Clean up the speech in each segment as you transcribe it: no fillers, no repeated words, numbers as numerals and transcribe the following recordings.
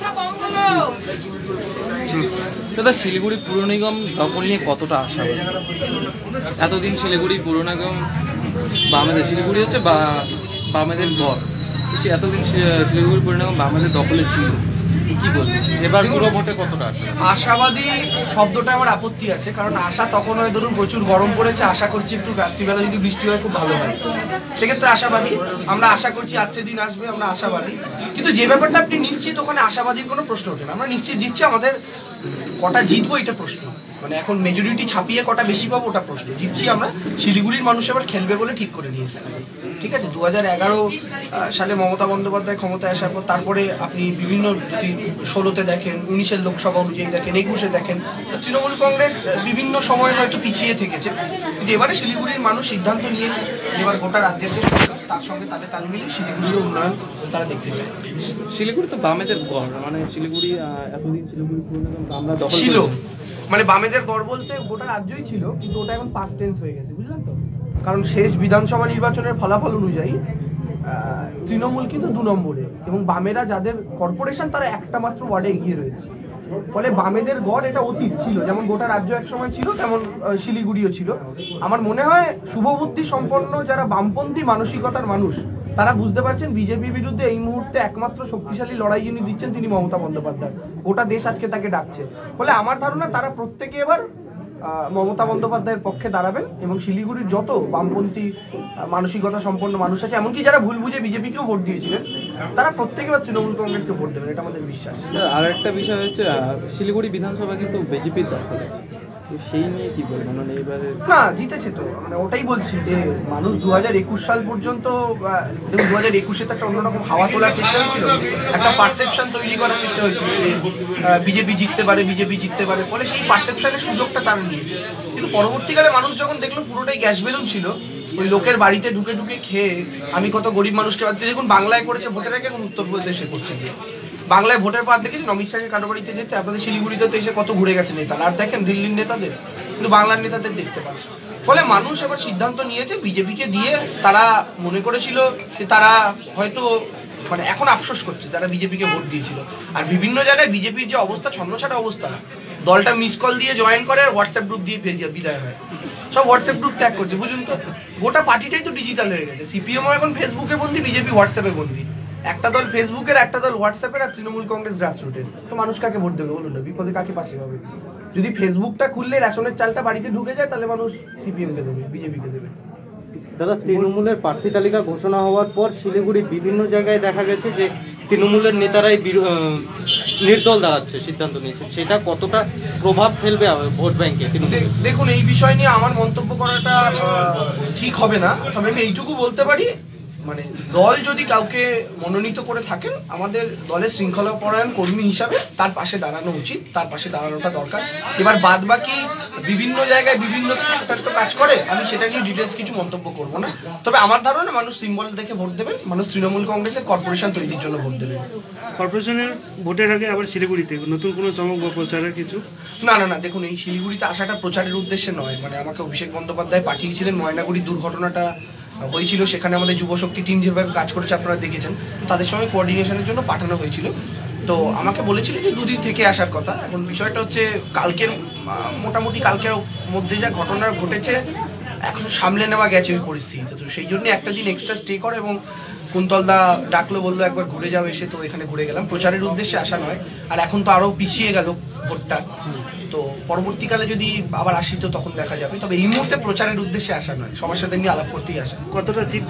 দাদা, শিলিগুড়ি পুর নিগম দখল নিয়ে কতটা আশা? এতদিন শিলিগুড়ি পুর নিগম বামেদের, শিলিগুড়ি হচ্ছে বামেদের ঘর, এতদিন শিলিগুড়ি পুর নিগম বামেদের দখলে ছিল, কি বলবেন এবার পুরো ভোটে কতটা আশাবাদী? শব্দটা আমার আপত্তি আছে, কারণ আশা তখন হয় ধরুন প্রচুর গরম পড়েছে, আশা করছি একটু রাত্রিবেলা যদি বৃষ্টি হয় খুব ভালো হয়, সেক্ষেত্রে আশাবাদী। আমরা আশা করছি আজকে দিন আসবে, আমরা আশাবাদী। কিন্তু যে ব্যাপারটা আপনি নিশ্চিত, ওখানে আশাবাদীর কোনো প্রশ্ন ওঠে না। আমরা নিশ্চিত জিতছি, আমাদের কটা জিতবো এটা প্রশ্ন, মানে এখন মেজরিটি ছাপিয়ে কটা বেশি পাবো ওটা প্রশ্ন। জিতছি আমরা, শিলিগুড়ির মানুষ এবার খেলবে বলে ঠিক করে নিয়েছে। ঠিক আছে, 2011 সালে মমতা বন্দ্যোপাধ্যায় ক্ষমতায় আসার পর, তারপরে আপনি বিভিন্ন 16-তে দেখেন, 19-এর লোকসভা অনুযায়ী দেখেন, 21-এ দেখেন, তৃণমূল কংগ্রেস বিভিন্ন সময় হয়তো পিছিয়ে থেকেছে, কিন্তু এবারে শিলিগুড়ির মানুষ সিদ্ধান্ত নিয়েছে এবার গোটা রাজ্যের তার সঙ্গে তাদের তাল মিলিয়ে শিলিগুড়ির উন্নয়ন তারা দেখতে চায়। শিলিগুড়ি তো বামেদের গড়, মানে শিলিগুড়ি এতদিন শিলিগুড়ি আমরা দখল ছিল, মানে বামেদের গড় বলতে গোটা রাজ্যই ছিল, কিন্তু ওটা এখন পাস্ট টেন্স হয়ে গেছে, বুঝলেন তো? কারণ শেষ বিধানসভা নির্বাচনের ফলাফল অনুযায়ী তৃণমূল কিন্তু 2 নম্বরে, এবং বামেরা যাদের কর্পোরেশন তারা একটা মাত্র ওয়ার্ডে এগিয়ে রয়েছে। ফলে বামেদের গড় এটা অতীত ছিল, যেমন গোটা রাজ্য এক সময় ছিল, তেমন শিলিগুড়িও ছিল। আমার মনে হয় শুভবুদ্ধি সম্পন্ন যারা বামপন্থী মানসিকতার মানুষ, তারা বুঝতে পারছেন বিজেপির বিরুদ্ধে এই মুহূর্তে একমাত্র শক্তিশালী লড়াই যিনি দিচ্ছেন তিনি মমতা বন্দ্যোপাধ্যায়। গোটা দেশ আজকে তাকে ডাকছে। ফলে আমার ধারণা তারা প্রত্যেকে এবার মমতা বন্দ্যোপাধ্যায়ের পক্ষে দাঁড়াবেন, এবং শিলিগুড়ির যত বামপন্থী মানসিকতা সম্পন্ন মানুষ আছে, এমনকি যারা ভুল বুঝে বিজেপিকেও ভোট দিয়েছিলেন, তারা প্রত্যেকে এবার তৃণমূল কংগ্রেসকে ভোট দেবেন, এটা আমাদের বিশ্বাস। আর একটা বিষয় হচ্ছে শিলিগুড়ি বিধানসভা কিন্তু বিজেপির দখলে, সেই নিয়ে কি বলবেন? মানে এবারে না, জিতেছে তো, মানে ওটাই বলছি যে মানুষ 2021 সাল পর্যন্ত, 2021-এ তো একটা অন্যরকম হাওয়া তোলার চেষ্টা হয়েছিল, একটা পারসেপশন তৈরি করার চেষ্টা হয়েছিল যে বিজেপি জিততে পারে, বিজেপি জিততে পারে, ফলে সেই পারসেপশনের সুযোগটা তারা নিয়েছে। কিন্তু পরবর্তীকালে মানুষ যখন দেখলো পুরোটাই গ্যাস বেলুন ছিল, ওই লোকের বাড়িতে ঢুকে ঢুকে খেয়ে আমি কত গরিব মানুষকে বাদ দিয়ে, দেখুন বাংলায় করেছে ভোটের আগে, এখন উত্তরপ্রদেশে করছে গিয়ে। বাংলায় ভোটের পর দেখেছেন অমিত শাহকে কারো বাড়িতে যেতে, আপনাদের শিলিগুড়িতে তো এসে কত ঘুরে গেছে নেতারা, আর দেখেন দিল্লির নেতাদের, কিন্তু বাংলার নেতাদের দেখতে পান। ফলে মানুষ এবার সিদ্ধান্ত নিয়েছে বিজেপিকে দিয়ে, তারা মনে করেছিল যে তারা হয়তো, মানে এখন আফসোস করছে যারা বিজেপিকে ভোট দিয়েছিল। আর বিভিন্ন জায়গায় বিজেপির যে অবস্থা, ছন্নছাড়া অবস্থা, দলটা মিস কল দিয়ে জয়েন করে আর হোয়াটসঅ্যাপ গ্রুপ দিয়ে বিদায় হয়, সব হোয়াটসঅ্যাপ গ্রুপ ত্যাগ করছে, বুঝুন তো। গোটা পার্টিটাই তো ডিজিটাল হয়ে গেছে। সিপিএমও এখন ফেসবুকে বন্দি, বিজেপি হোয়াটসঅ্যাপে বন্দি। একটা দল ফেসবুকের, একটা দল হোয়াটসঅ্যাপের, আর তৃণমূল কংগ্রেস গ্রাসরুটের। তো মানুষ কাকে ভোট দেবে বলুন না? বিপদে কাকে পাশে পাবে? যদি ফেসবুকটা খুললে রেশনের চালটা বাড়িতে ঢুকে যায়, তাহলে মানুষ সিপিএমকে দেবে, বিজেপিকে দেবে। দাদা, তৃণমূলের প্রার্থী তালিকা ঘোষণা হওয়ার পর শিলিগুড়ি বিভিন্ন জায়গায় দেখা গেছে যে তৃণমূলের নেতারাই নির্দল দাঁড়াচ্ছে, সিদ্ধান্ত নিয়েছে, সেটা কতটা প্রভাব ফেলবে ভোট ব্যাংকে? দেখুন, এই বিষয় নিয়ে আমার মন্তব্য করাটা ঠিক হবে না, তবে আমি এইটুকু বলতে পারি, মানে দল যদি কাউকে মনোনীত করে থাকেন, আমাদের দলের শৃঙ্খলাপরায়ণ কর্মী হিসাবে তার পাশে দাঁড়ানো উচিত, তার পাশে দাঁড়ানোটা দরকার। এবার বাদ বাকি বিভিন্ন জায়গায় বিভিন্ন সেক্টর তো কাজ করে, আমি সেটা নিয়ে ডিটেলস কিছু মন্তব্য করব না। তবে আমার ধারণা মানুষ সিম্বল দেখে ভোট দেবেন, মানুষ তৃণমূল কংগ্রেসের কর্পোরেশন তৈরির জন্য ভোট দেবেন। কর্পোরেশনের ভোটের আগে আবার শিলিগুড়িতে নতুন কোনো চমক বা প্রচারের কিছু? না না না, দেখুন এই শিলিগুড়িতে আসাটা প্রচারের উদ্দেশ্যে নয়, মানে আমাকে অভিষেক বন্দ্যোপাধ্যায় পাঠিয়েছিলেন, ময়নাগুড়ির দুর্ঘটনাটা হয়েছিল, সেখানে আমাদের যুবশক্তি টিম যেভাবে কাজ করেছে আপনারা দেখেছেন, তাদের সঙ্গে কোঅর্ডিনেশনের জন্য পাঠানো হয়েছিল। তো আমাকে বলেছিলেন যে 2 দিন থেকে আসার কথা। এখন বিষয়টা হচ্ছে কালকের মোটামুটি কালকের মধ্যে যা ঘটনা ঘটেছে, এখন সামলে নেওয়া গেছে ওই পরিস্থিতি, তো সেই জন্য একটা দিন এক্সট্রা স্টে করে, এবং কুন্তলদা ডাকলো, বললো একবার ঘুরে যাও এসে, তো এখানে ঘুরে গেলাম, প্রচারের উদ্দেশ্যে আসা নয়। আর এখন তো আরো পিছিয়ে গেল ভোটটা, তো পরবর্তীকালে যদি আবার আসি তো তখন দেখা যাবে, তবে এই মুহূর্তে প্রচারের উদ্দেশ্যে আসা নয়, সবার সাথে নিয়ে আলাপ করতেই আসা। কতটা সিট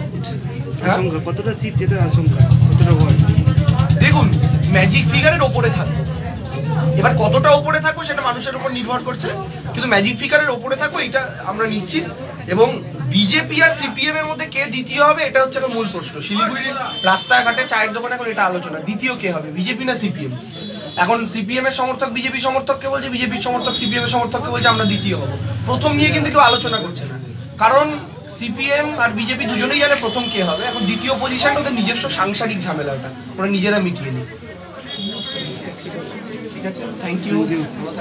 জেতার আশঙ্কা, কতটা ভয়? দেখুন, ম্যাজিক ফিগারের ওপরে থাকবো, এবার কতটা ওপরে থাকবো সেটা মানুষের উপর নির্ভর করছে, কিন্তু ম্যাজিক ফিগারের ওপরে থাকবো এটা আমরা নিশ্চিত। এবং বিজেপি আর সিপিএম এর মধ্যে কে দ্বিতীয় হবে এটা হচ্ছে একটা মূল প্রশ্ন। শিলিগুড়ির রাস্তাঘাটে চায়ের দোকানে এখন এটা আলোচনা, দ্বিতীয় কে হবে, বিজেপি না সিপিএম। এখন সিপিএম এর সমর্থক বিজেপি সমর্থককে বলছে, বিজেপির সমর্থক সিপিএম এর সমর্থককে বলছে আমরা দ্বিতীয় হবো। প্রথম নিয়ে কিন্তু কেউ আলোচনা করছে না, কারণ সিপিএম আর বিজেপি দুজনেই জানে প্রথম কে হবে। এখন দ্বিতীয় পজিশনটা ওদের নিজস্ব সাংসারিক ঝামেলাটা ওরা নিজেরা মিটিয়ে নিই। ঠিক আছে, থ্যাংক ইউ, ভালো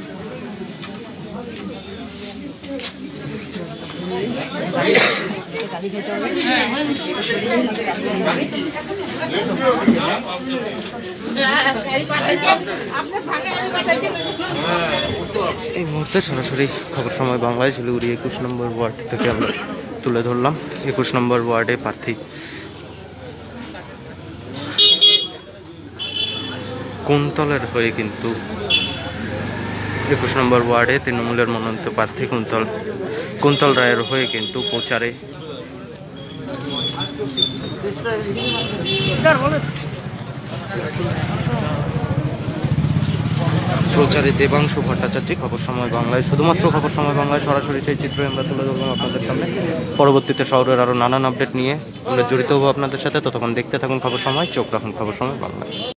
থাকবেন। এই মুহূর্তে সরাসরি খবর সময় বাংলায় শিলিগুড়ি 21 নম্বর ওয়ার্ড থেকে আমরা তুলে ধরলাম। 21 নম্বর ওয়ার্ডে প্রার্থী কুন্তলের হয়ে কিন্তু 21 নম্বর ওয়ার্ডে তৃণমূলের মনোনীত প্রার্থী কুন্তল রায়ের হয়ে কিন্তু প্রচারে দেবাংশু ভট্টাচার্য। খবর সময় বাংলায়, শুধুমাত্র খবর সময় বাংলায় সরাসরি সেই চিত্র আমরা তুলে ধরলাম আপনাদের সামনে। পরবর্তীতে শহরের আরো নানান আপডেট নিয়ে আমরা জড়িত হবো আপনাদের সাথে। ততক্ষণ দেখতে থাকুন খবর সময়, চোখ রাখুন খবর সময় বাংলায়।